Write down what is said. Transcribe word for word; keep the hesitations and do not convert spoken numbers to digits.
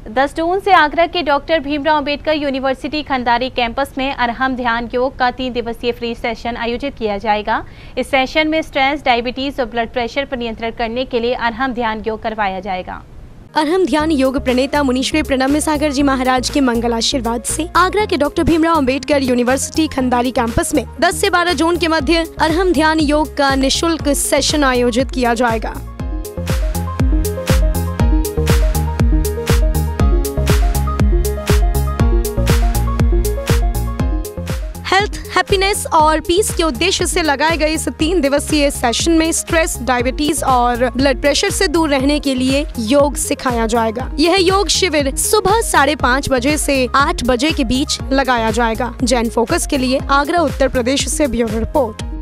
दस जून से आगरा के doctor Bhimrao Ambedkar university Khandari campus में अरहम ध्यान योग का तीन दिवसीय फ्री सेशन आयोजित किया जाएगा। इस सेशन में स्ट्रेस, डायबिटीज और ब्लड प्रेशर पर नियंत्रण करने के लिए अरहम ध्यान योग करवाया जाएगा। अरहम ध्यान योग प्रणेता मुनीश्वरी प्रणब सागर जी महाराज के मंगल आशीर्वाद से आगरा के doctor Bhimrao Ambedkar university Khandari campus में दस से बारह जून के मध्य अरहम ध्यान योग का निःशुल्क सेशन आयोजित किया जाएगा। हेल्थ, हैप्पीनेस और पीस के उद्देश्य से लगाए गए इस तीन दिवसीय सेशन में स्ट्रेस, डायबिटीज और ब्लड प्रेशर से दूर रहने के लिए योग सिखाया जाएगा। यह योग शिविर सुबह साढ़े पाँच बजे से आठ बजे के बीच लगाया जाएगा। जैन फोकस के लिए आगरा उत्तर प्रदेश से ब्यूरो रिपोर्ट।